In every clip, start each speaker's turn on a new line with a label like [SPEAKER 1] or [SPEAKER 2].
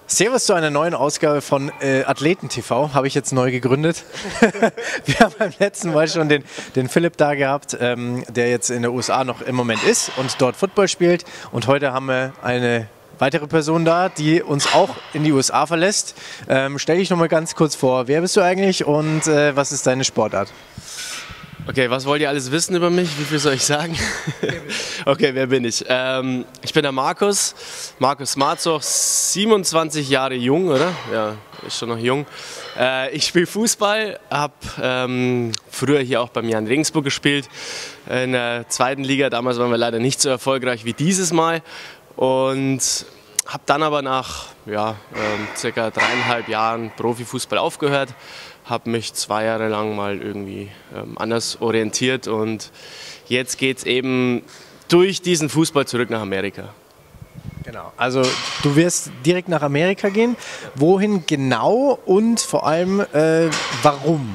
[SPEAKER 1] Servus zu einer neuen Ausgabe von Athleten TV, habe ich jetzt neu gegründet. Wir haben beim letzten Mal schon den Philipp da gehabt, der jetzt in den USA noch im Moment ist und dort Football spielt. Und heute haben wir eine weitere Person da, die uns auch in die USA verlässt. Stell dich noch mal ganz kurz vor, wer bist du eigentlich und was ist deine Sportart?
[SPEAKER 2] Okay, was wollt ihr alles wissen über mich? Wie viel soll ich sagen? Okay, wer bin ich? Ich bin der Markus Marzog, 27 Jahre jung, oder? Ja, ist schon noch jung. Ich spiele Fußball, habe früher hier auch beim Jan Regensburg gespielt, in der zweiten Liga. Damals waren wir leider nicht so erfolgreich wie dieses Mal und habe dann aber nach circa 3,5 Jahren Profifußball aufgehört. Habe mich 2 Jahre lang mal irgendwie anders orientiert und jetzt geht es eben durch diesen Fußball zurück nach Amerika.
[SPEAKER 1] Genau, also du wirst direkt nach Amerika gehen. Wohin genau und vor allem warum?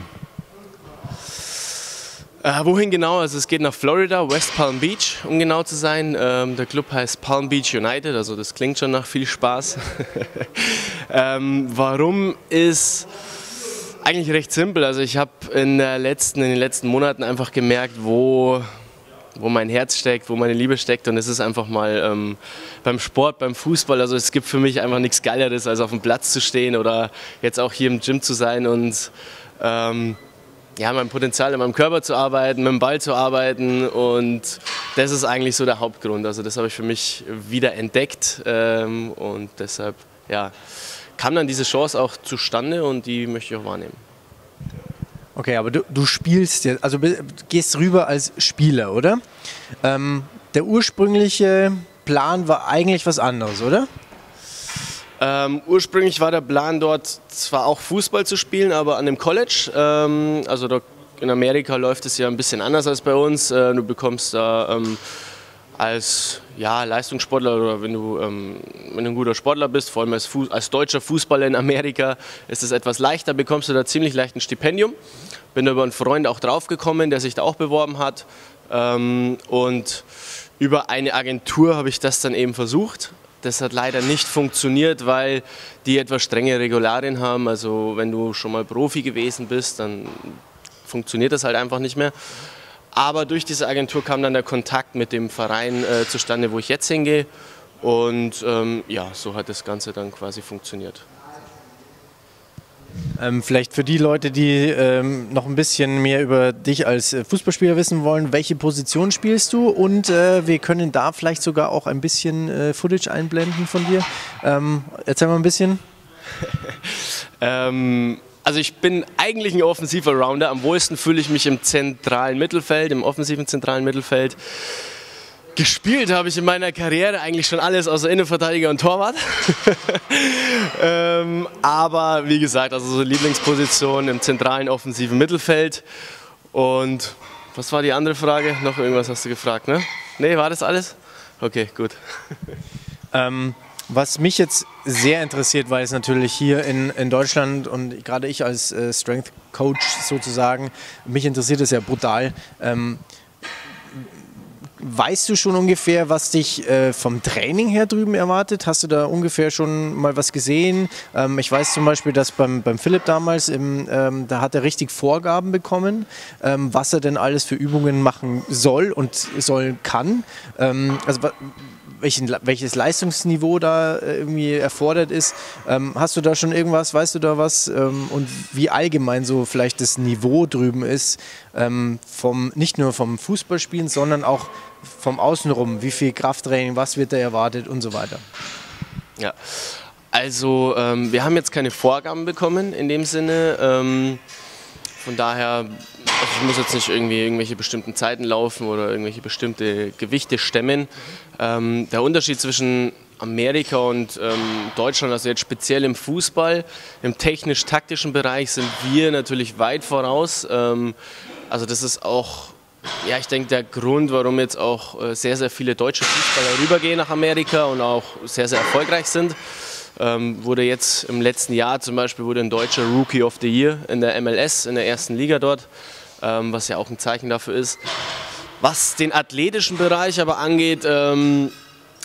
[SPEAKER 2] Wohin genau? Also es geht nach Florida, West Palm Beach, um genau zu sein. Der Club heißt Palm Beach United, also das klingt schon nach viel Spaß. Warum ist eigentlich recht simpel. Also ich habe in den letzten Monaten einfach gemerkt, wo mein Herz steckt, wo meine Liebe steckt, und es ist einfach mal beim Sport, beim Fußball. Also es gibt für mich einfach nichts Geileres, als auf dem Platz zu stehen oder jetzt auch hier im Gym zu sein und mein Potenzial in meinem Körper zu arbeiten, mit dem Ball zu arbeiten, und das ist eigentlich so der Hauptgrund. Also das habe ich für mich wieder entdeckt und deshalb kam dann diese Chance auch zustande und die möchte ich auch wahrnehmen.
[SPEAKER 1] Okay, aber du spielst jetzt, also gehst rüber als Spieler, oder? Der ursprüngliche Plan war eigentlich was anderes, oder?
[SPEAKER 2] Ursprünglich war der Plan, dort zwar auch Fußball zu spielen, aber an dem College. Also dort in Amerika läuft es ja ein bisschen anders als bei uns. Du bekommst da als Leistungssportler oder wenn du ein guter Sportler bist, vor allem als deutscher Fußballer in Amerika, ist es etwas leichter, bekommst du da ziemlich leicht ein Stipendium. Bin da über einen Freund auch draufgekommen, der sich da auch beworben hat, und über eine Agentur habe ich das dann eben versucht. Das hat leider nicht funktioniert, weil die etwas strenge Regularien haben. Also wenn du schon mal Profi gewesen bist, dann funktioniert das halt einfach nicht mehr. Aber durch diese Agentur kam dann der Kontakt mit dem Verein zustande, wo ich jetzt hingehe. Und so hat das Ganze dann quasi funktioniert.
[SPEAKER 1] Vielleicht für die Leute, die noch ein bisschen mehr über dich als Fußballspieler wissen wollen, welche Position spielst du? Und wir können da vielleicht sogar auch ein bisschen Footage einblenden von dir. Erzähl mal ein bisschen.
[SPEAKER 2] Also ich bin eigentlich ein offensiver Rounder. Am wohlsten fühle ich mich im zentralen Mittelfeld, im offensiven zentralen Mittelfeld. Gespielt habe ich in meiner Karriere eigentlich schon alles außer Innenverteidiger und Torwart. Aber wie gesagt, also so Lieblingsposition im zentralen offensiven Mittelfeld. Und was war die andere Frage? Noch irgendwas hast du gefragt, ne? Nee, war das alles? Okay, gut.
[SPEAKER 1] Was mich jetzt sehr interessiert, weil es natürlich hier in Deutschland und gerade ich als Strength Coach sozusagen, mich interessiert es ja brutal. Weißt du schon ungefähr, was dich vom Training her drüben erwartet? Hast du da ungefähr schon mal was gesehen? Ich weiß zum Beispiel, dass beim Philipp damals, da hat er richtig Vorgaben bekommen, was er denn alles für Übungen machen soll und kann. Welches Leistungsniveau da irgendwie erfordert ist. Hast du da schon irgendwas, weißt du da was? Und wie allgemein so vielleicht das Niveau drüben ist, nicht nur vom Fußballspielen, sondern auch vom Außenrum. Wie viel Krafttraining, was wird da erwartet und so weiter?
[SPEAKER 2] Ja, also wir haben jetzt keine Vorgaben bekommen in dem Sinne. Von daher, ich muss jetzt nicht irgendwelche bestimmten Zeiten laufen oder irgendwelche bestimmte Gewichte stemmen. Der Unterschied zwischen Amerika und Deutschland, also jetzt speziell im Fußball, im technisch-taktischen Bereich sind wir natürlich weit voraus. Also das ist auch, ich denke, der Grund, warum jetzt auch sehr, sehr viele deutsche Fußballer rübergehen nach Amerika und auch sehr, sehr erfolgreich sind. Wurde jetzt im letzten Jahr zum Beispiel ein deutscher Rookie of the Year in der MLS, in der ersten Liga dort, was ja auch ein Zeichen dafür ist. Was den athletischen Bereich aber angeht,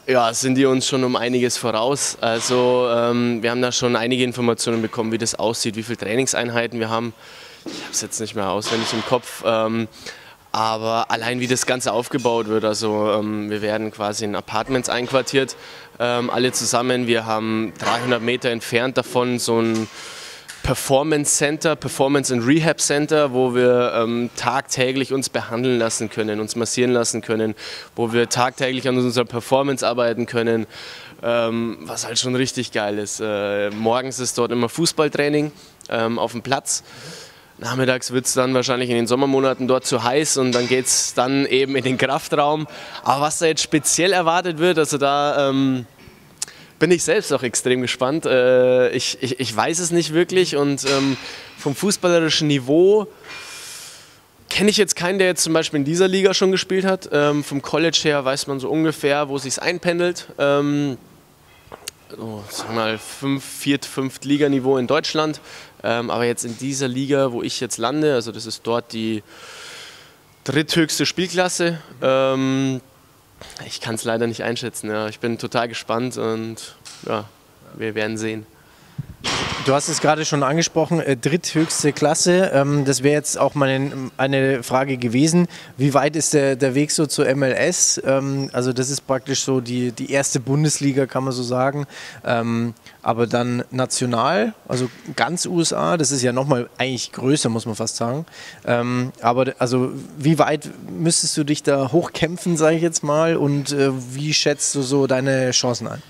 [SPEAKER 2] Ja, sind die uns schon um einiges voraus. Also wir haben da schon einige Informationen bekommen, wie das aussieht, wie viele Trainingseinheiten wir haben. Ich habe es jetzt nicht mehr auswendig im Kopf, aber allein wie das Ganze aufgebaut wird. Also wir werden quasi in Apartments einquartiert, alle zusammen. Wir haben 300 Meter entfernt davon so ein Performance Center, Performance and Rehab Center, wo wir tagtäglich uns behandeln lassen können, uns massieren lassen können, wo wir tagtäglich an unserer Performance arbeiten können, was halt schon richtig geil ist. Morgens ist dort immer Fußballtraining auf dem Platz. Nachmittags wird es dann wahrscheinlich in den Sommermonaten dort zu heiß und dann geht es dann eben in den Kraftraum. Aber was da jetzt speziell erwartet wird, also da bin ich selbst auch extrem gespannt. Ich weiß es nicht wirklich und vom fußballerischen Niveau kenne ich jetzt keinen, der jetzt zum Beispiel in dieser Liga schon gespielt hat. Vom College her weiß man so ungefähr, wo es sich einpendelt. Sagen wir mal 4., 5. Liganiveau in Deutschland. Aber jetzt in dieser Liga, wo ich jetzt lande, also das ist dort die dritthöchste Spielklasse. Ich kann es leider nicht einschätzen. Ja. Ich bin total gespannt und ja, wir werden sehen.
[SPEAKER 1] Du hast es gerade schon angesprochen, dritthöchste Klasse. Das wäre jetzt auch mal eine Frage gewesen. Wie weit ist der Weg so zur MLS? Also das ist praktisch so die erste Bundesliga, kann man so sagen. Aber dann national, also ganz USA, das ist ja nochmal eigentlich größer, muss man fast sagen. Aber also wie weit müsstest du dich da hochkämpfen, sage ich jetzt mal, und wie schätzt du so deine Chancen ein?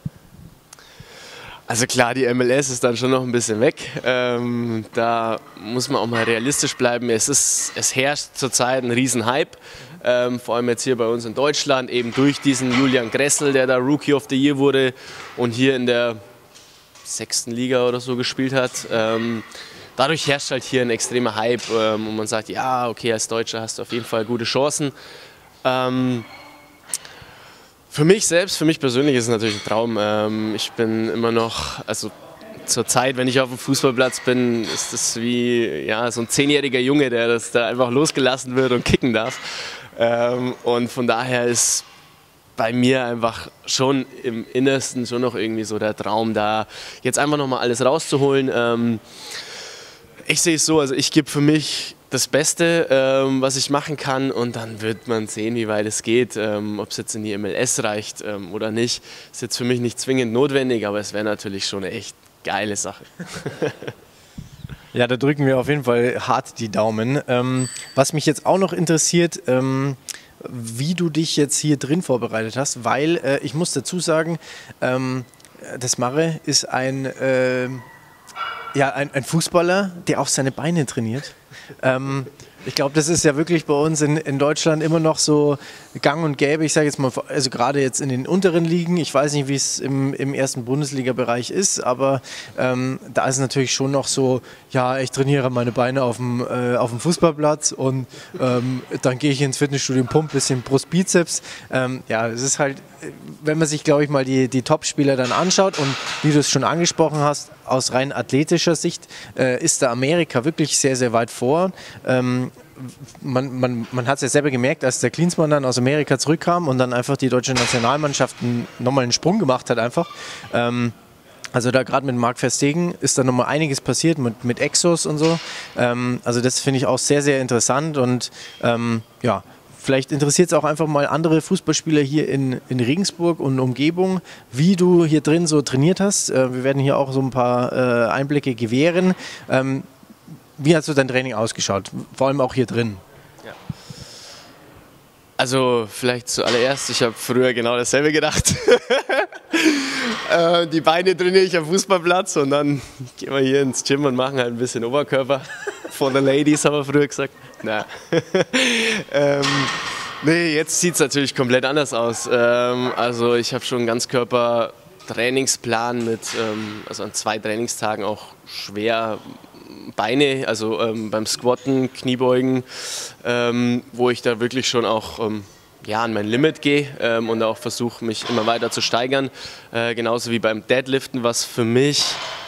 [SPEAKER 2] Also klar, die MLS ist dann schon noch ein bisschen weg. Da muss man auch mal realistisch bleiben. Es herrscht zurzeit ein Riesenhype, vor allem jetzt hier bei uns in Deutschland, eben durch diesen Julian Gressel, der da Rookie of the Year wurde und hier in der 6. Liga oder so gespielt hat. Dadurch herrscht halt hier ein extremer Hype und man sagt, ja, okay, als Deutscher hast du auf jeden Fall gute Chancen. Für mich selbst, für mich persönlich ist es natürlich ein Traum. Ich bin immer noch, also zur Zeit, wenn ich auf dem Fußballplatz bin, ist das wie ja, so ein 10-jähriger Junge, der da einfach losgelassen wird und kicken darf. Und von daher ist bei mir einfach schon im Innersten schon noch irgendwie so der Traum, da jetzt einfach nochmal alles rauszuholen. Ich sehe es so, also ich gebe für mich das Beste, was ich machen kann und dann wird man sehen, wie weit es geht. Ob es jetzt in die MLS reicht oder nicht, ist jetzt für mich nicht zwingend notwendig, aber es wäre natürlich schon eine echt geile Sache.
[SPEAKER 1] Ja, da drücken wir auf jeden Fall hart die Daumen. Was mich jetzt auch noch interessiert, wie du dich jetzt hier drin vorbereitet hast, weil ich muss dazu sagen, das Marre ist ein Fußballer, der auch seine Beine trainiert. Ich glaube, das ist ja wirklich bei uns in Deutschland immer noch so gang und gäbe. Ich sage jetzt mal, also gerade jetzt in den unteren Ligen, ich weiß nicht, wie es im ersten Bundesliga-Bereich ist, aber da ist es natürlich schon noch so, ja, ich trainiere meine Beine auf dem Fußballplatz und dann gehe ich ins Fitnessstudio und pumpe ein bisschen Brust-Bizeps. Ja, es ist halt, wenn man sich, glaube ich, mal die Top-Spieler dann anschaut und wie du es schon angesprochen hast, aus rein athletischer Sicht ist da Amerika wirklich sehr, sehr weit vor. Man hat es ja selber gemerkt, als der Klinsmann dann aus Amerika zurückkam und dann einfach die deutsche Nationalmannschaft nochmal einen Sprung gemacht hat einfach. Also da gerade mit Marc Verstegen ist da nochmal einiges passiert mit Exos und so. Also das finde ich auch sehr, sehr interessant und ja, vielleicht interessiert es auch einfach mal andere Fußballspieler hier in Regensburg und Umgebung, wie du hier drin so trainiert hast. Wir werden hier auch so ein paar Einblicke gewähren. Wie hat so dein Training ausgeschaut? Vor allem auch hier drin.
[SPEAKER 2] Ja. Also vielleicht zuallererst, ich habe früher genau dasselbe gedacht. Die Beine trainiere ich am Fußballplatz und dann gehen wir hier ins Gym und machen halt ein bisschen Oberkörper. For the ladies, haben wir früher gesagt. Na. Nee, jetzt sieht es natürlich komplett anders aus. Also ich habe schon einen Ganzkörper-Trainingsplan mit, also an 2 Trainingstagen auch schwer Beine, also beim Squatten, Kniebeugen, wo ich da wirklich schon auch ja, an mein Limit gehe und auch versuche, mich immer weiter zu steigern. Genauso wie beim Deadliften, was für mich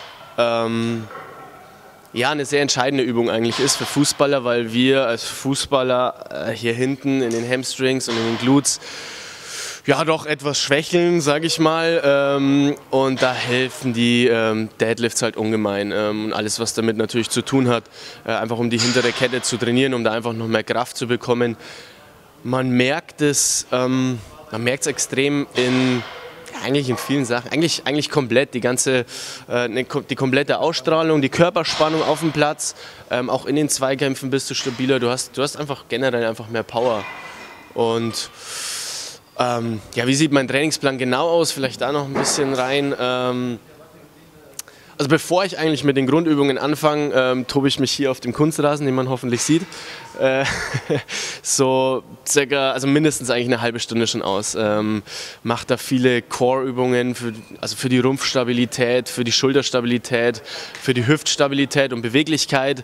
[SPEAKER 2] ja, eine sehr entscheidende Übung eigentlich ist für Fußballer, weil wir als Fußballer hier hinten in den Hamstrings und in den Glutes Ja, doch etwas schwächeln, sage ich mal. Und da helfen die Deadlifts halt ungemein. Alles, was damit natürlich zu tun hat, einfach um die hintere Kette zu trainieren, um da einfach noch mehr Kraft zu bekommen. Man merkt es extrem eigentlich in vielen Sachen, eigentlich komplett, die komplette Ausstrahlung, die Körperspannung auf dem Platz, auch in den Zweikämpfen bist du stabiler, du hast einfach generell einfach mehr Power. Und ja, wie sieht mein Trainingsplan genau aus? Vielleicht da noch ein bisschen rein. Also bevor ich eigentlich mit den Grundübungen anfange, tobe ich mich hier auf dem Kunstrasen, den man hoffentlich sieht, so circa, also mindestens eigentlich eine halbe Stunde schon aus. Mache da viele Core-Übungen, für die Rumpfstabilität, für die Schulterstabilität, für die Hüftstabilität und Beweglichkeit.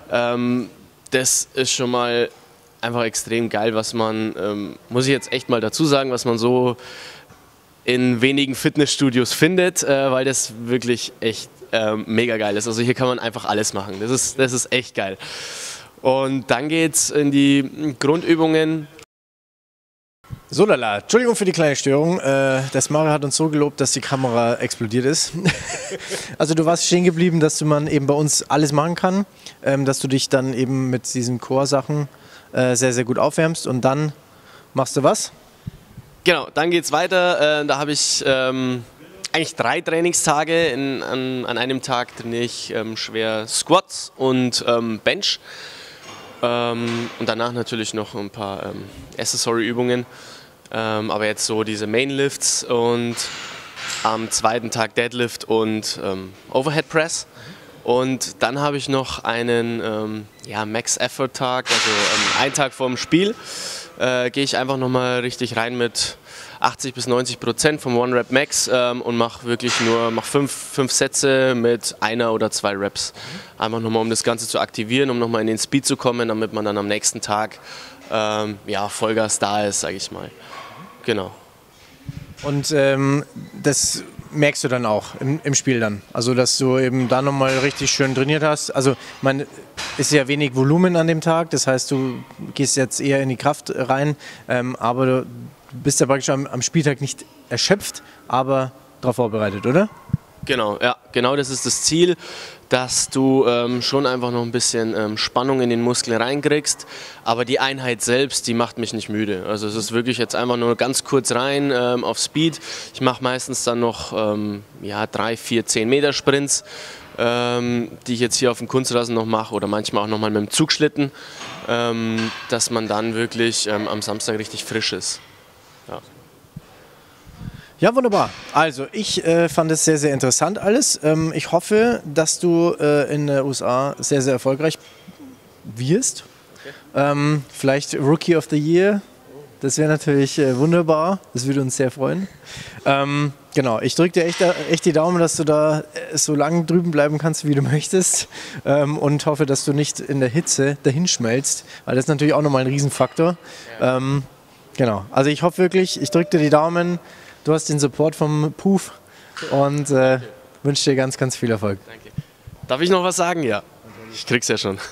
[SPEAKER 2] Das ist schon mal einfach extrem geil, was man, muss ich jetzt echt mal dazu sagen, was man so in wenigen Fitnessstudios findet, weil das wirklich echt mega geil ist. Also hier kann man einfach alles machen. Das ist echt geil. Und dann geht's in die Grundübungen.
[SPEAKER 1] So lala, Entschuldigung für die kleine Störung. Das Mario hat uns so gelobt, dass die Kamera explodiert ist. Also du warst stehen geblieben, dass man eben bei uns alles machen kann, dass du dich dann eben mit diesen Core-Sachen sehr, sehr gut aufwärmst und dann machst du was?
[SPEAKER 2] Genau, dann geht's weiter. Da habe ich eigentlich 3 Trainingstage. An einem Tag trainiere ich schwer Squats und Bench. Und danach natürlich noch ein paar Accessory-Übungen. Aber jetzt so diese Mainlifts und am zweiten Tag Deadlift und Overhead Press. Und dann habe ich noch einen Max-Effort-Tag, also einen Tag vor dem Spiel. Gehe ich einfach nochmal richtig rein mit 80-90% vom One-Rep Max und mache wirklich nur 5 Sätze mit 1 oder 2 Reps. Einfach nochmal, um das Ganze zu aktivieren, um nochmal in den Speed zu kommen, damit man dann am nächsten Tag Vollgas da ist, sage ich mal. Genau.
[SPEAKER 1] Und das merkst du dann auch im Spiel dann? Also, dass du eben da nochmal richtig schön trainiert hast? Also, man ist ja wenig Volumen an dem Tag, das heißt, du gehst jetzt eher in die Kraft rein, aber du bist ja praktisch am Spieltag nicht erschöpft, aber darauf vorbereitet, oder?
[SPEAKER 2] Genau, ja, genau das ist das Ziel, dass du schon einfach noch ein bisschen Spannung in den Muskel reinkriegst, aber die Einheit selbst, die macht mich nicht müde. Also es ist wirklich jetzt einfach nur ganz kurz rein auf Speed. Ich mache meistens dann noch 3, 4, 10 Meter Sprints, die ich jetzt hier auf dem Kunstrasen noch mache oder manchmal auch nochmal mit dem Zugschlitten, dass man dann wirklich am Samstag richtig frisch ist. Ja.
[SPEAKER 1] Ja, wunderbar. Also ich fand es sehr, sehr interessant alles. Ich hoffe, dass du in den USA sehr, sehr erfolgreich wirst. Okay. Vielleicht Rookie of the Year. Das wäre natürlich wunderbar. Das würde uns sehr freuen. Genau, ich drücke dir echt die Daumen, dass du da so lange drüben bleiben kannst, wie du möchtest. Und hoffe, dass du nicht in der Hitze dahinschmelzt. Weil das ist natürlich auch nochmal ein Riesenfaktor. Ja. Genau, also ich hoffe wirklich, ich drücke dir die Daumen. Du hast den Support vom Puf und wünsche dir ganz, ganz viel Erfolg.
[SPEAKER 2] Danke. Darf ich noch was sagen? Ja, ich krieg's ja schon.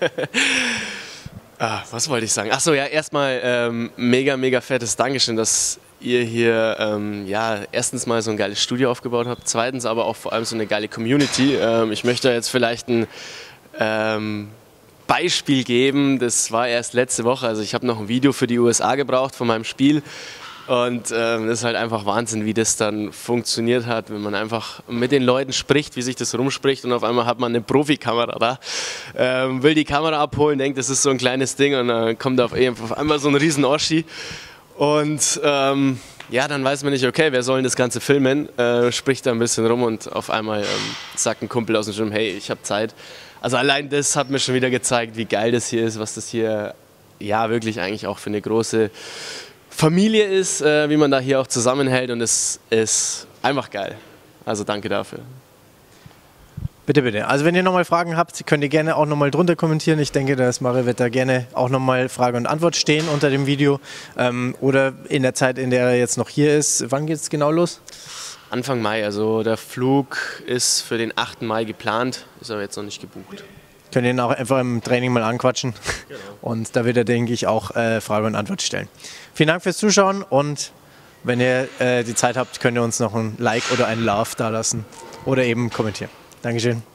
[SPEAKER 2] Was wollte ich sagen? Achso, ja, erstmal mega, mega fettes Dankeschön, dass ihr hier erstens mal so ein geiles Studio aufgebaut habt, zweitens aber auch vor allem so eine geile Community. Ich möchte jetzt vielleicht ein Beispiel geben, das war erst letzte Woche, also ich habe noch ein Video für die USA gebraucht von meinem Spiel. Und das ist halt einfach Wahnsinn, wie das dann funktioniert hat, wenn man einfach mit den Leuten spricht, wie sich das rumspricht und auf einmal hat man eine Profikamera da, will die Kamera abholen, denkt, das ist so ein kleines Ding und dann kommt auf einmal so ein riesen Oschi und dann weiß man nicht, okay, wer soll denn das Ganze filmen, spricht da ein bisschen rum und auf einmal sagt ein Kumpel aus dem Gym, hey, ich habe Zeit. Also allein das hat mir schon wieder gezeigt, wie geil das hier ist, was das hier wirklich eigentlich auch für eine große Familie ist, wie man da hier auch zusammenhält und es ist einfach geil. Also danke dafür.
[SPEAKER 1] Bitte, bitte. Also wenn ihr nochmal Fragen habt, könnt ihr gerne auch nochmal drunter kommentieren. Ich denke, dass Mario wird da gerne auch nochmal Frage und Antwort stehen unter dem Video oder in der Zeit, in der er jetzt noch hier ist. Wann geht es genau los?
[SPEAKER 2] Anfang Mai, also der Flug ist für den 8. Mai geplant, ist aber jetzt noch nicht gebucht.
[SPEAKER 1] Könnt ihr ihn auch einfach im Training mal anquatschen.
[SPEAKER 2] Genau.
[SPEAKER 1] Und da wird er, denke ich, auch Frage und Antwort stellen. Vielen Dank fürs Zuschauen und Wenn ihr die Zeit habt, könnt ihr uns noch ein Like oder ein Love da lassen oder eben kommentieren. Dankeschön.